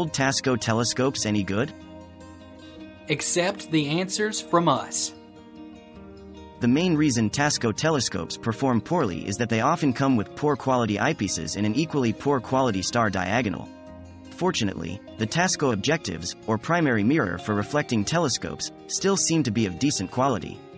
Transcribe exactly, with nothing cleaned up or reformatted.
old Tasco telescopes any good? Accept the answers from us. The main reason Tasco telescopes perform poorly is that they often come with poor quality eyepieces and an equally poor quality star diagonal. Fortunately, the Tasco objectives, or primary mirror for reflecting telescopes, still seem to be of decent quality.